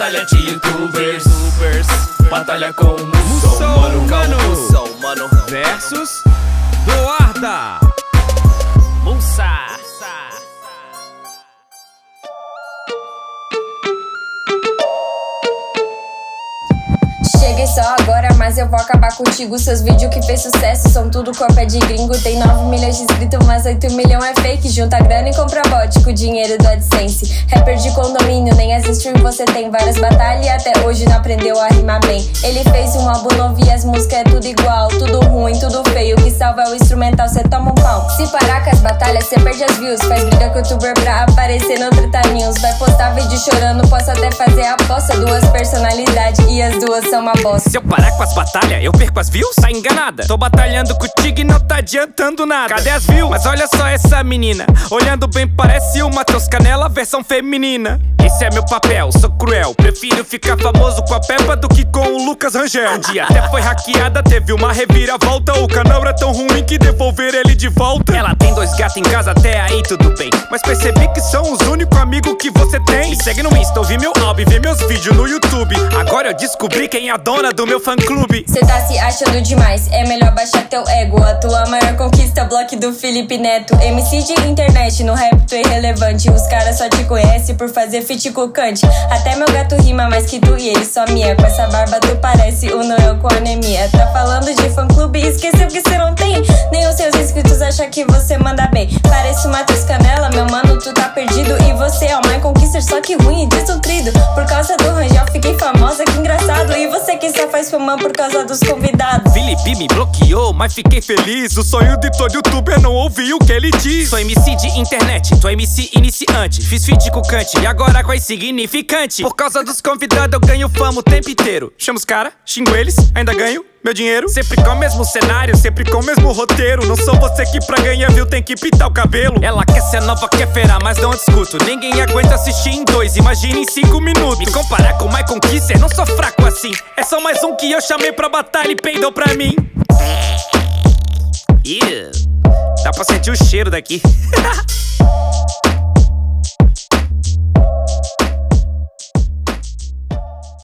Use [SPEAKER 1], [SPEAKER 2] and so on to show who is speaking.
[SPEAKER 1] batalha de youtubers. Batalha com o Muçulmano
[SPEAKER 2] versus Duarda
[SPEAKER 1] Mussa.
[SPEAKER 3] Cheguei só agora, mas eu vou acabar contigo. Seus vídeos que fez sucesso são tudo cópia de gringo. Tem 9 milhões de inscritos, mas 8 milhões é fake. Junta grana e compra bot com o dinheiro do AdSense. Rapper de condomínio, nem as stream você tem. Várias batalhas e até hoje não aprendeu a rimar bem. Ele fez um álbum novo e as músicas é tudo igual. Tudo ruim, tudo feio, o que salva é o instrumental, cê toma um pau. Se parar com as batalhas, cê perde as views. Faz briga com o youtuber pra aparecer no Treta News. Vai postar vídeo chorando, posso até fazer a aposta. Duas personalidades e as duas são uma bosta.
[SPEAKER 2] Se eu parar com as batalhas, eu perco as views? Tá enganada. Tô batalhando contigo e não tá adiantando nada. Cadê as views? Mas olha só essa menina. Olhando bem parece o Matheus Canela versão feminina. Esse é meu papel, sou cruel. Prefiro ficar famoso com a Peppa do que com o Lucas Rangel. Um dia até foi hackeada, teve uma reviravolta. O canal era tão ruim que devolveram ele de volta. Ela tem 2 gatos em casa, até aí tudo bem. Mas percebi que são os únicos amigos que você tem. Me segue no Insta, ouvi meu álbum, vê meus vídeos no YouTube. Agora eu descobri quem é a dona do meu fã-clube.
[SPEAKER 3] Cê tá se achando demais, é melhor baixar teu ego. A tua maior conquista é o bloco do Felipe Neto. MC de internet, no rap tu é irrelevante. Os caras só te conhecem por fazer feat com o Kant. Até meu gato rima mais que tu e ele só mia. Com essa barba tu parece o Noel com anemia. Tá falando de fã-clube e esqueceu que cê não tem. Nem os seus inscritos acham que você manda bem. Parece o Matheus Canela, meu mano, tu tá perdido. E você é o My Conquister, só que ruim e desnutrido. Por causa do Rangel fiquei famosa, que engraçado. E você que só faz fama por causa dos convidados.
[SPEAKER 2] Felipe me bloqueou, mas fiquei feliz. O sonho de todo youtuber não ouvir o que ele diz. Sou MC de internet, tô MC iniciante. Fiz feat com o Kant e agora com a insignificante. Por causa dos convidados eu ganho fama o tempo inteiro. Chamo os caras, xingo eles, ainda ganho meu dinheiro. Sempre com o mesmo cenário, sempre com o mesmo roteiro. Não sou você que pra ganhar viu tem que pintar o cabelo. Ela quer ser nova, quer ferar, mas não discuto. Ninguém aguenta assistir em 2, imagina em 5 minutos. Me comparar com o My Conquister, não sou fraco assim. É só mais um que eu chamei pra batalha e peidou pra mim. Dá pra sentir o cheiro daqui.